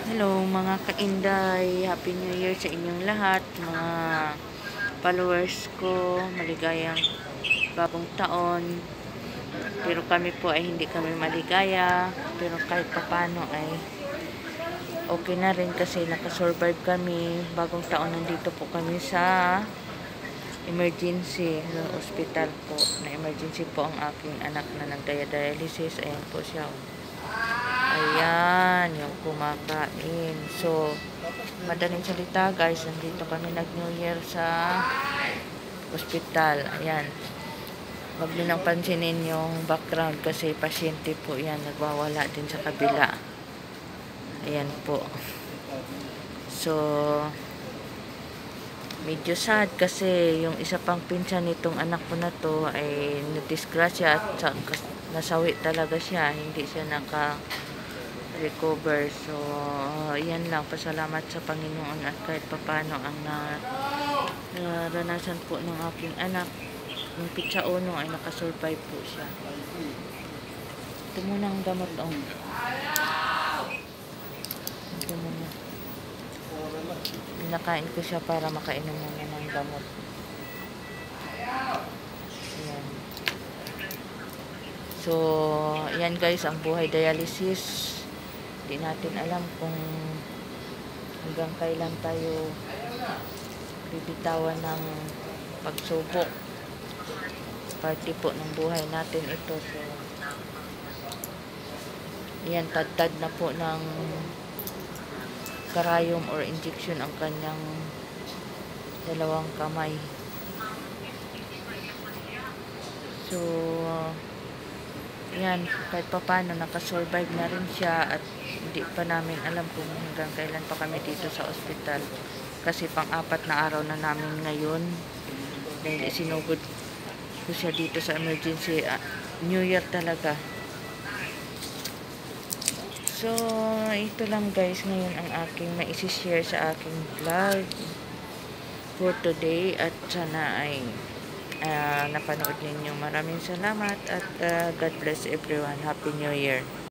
Hello mga kainday, Happy New Year sa inyong lahat, mga followers ko, maligayang bagong taon. Pero kami po ay hindi kami maligaya, pero kahit papano ay okay na rin kasi nakasurvive kami. Bagong taon nandito po kami sa emergency hospital po. Na emergency po ang aking anak na nagdialysis. Ayan po siya. Ayan, yung kumakain. So, madaling salita guys, nandito kami nag-New Year sa ospital. Ayan. Huwag nyo nang pansinin yung background kasi pasyente po yan. Nagwawala din sa kabila. Ayan po. So, medyo sad kasi yung isa pang pinsan nitong anak ko na to ay nadisgrasya at nasawi talaga siya. Hindi siya recover. So, yan lang. Pasalamat sa Panginoon at kahit papano ang naranasan po ng aking anak. Yung pitsa uno ay nakasurvive po siya. Ito muna ang gamot. Ito muna. Pinakain ko siya para makainom muna ng gamot. Ayan. So, yan guys, ang buhay dialysis. Hindi natin alam kung hanggang kailan tayo bibitawan ng pagsubok. Parte po ng buhay natin ito. So, yan, tad-tad na po ng karayom or injection ang kanyang dalawang kamay. So, yan, kahit pa paano nakasurvive na rin siya at hindi pa namin alam kung hanggang kailan pa kami dito sa ospital kasi pang-apat na araw na namin ngayon dahil isinugod ko siya dito sa emergency. New Year talaga. So, ito lang guys ngayon ang aking maisi-share sa aking vlog for today at sana ay napanood ninyo. Maraming salamat at God bless everyone. Happy New Year.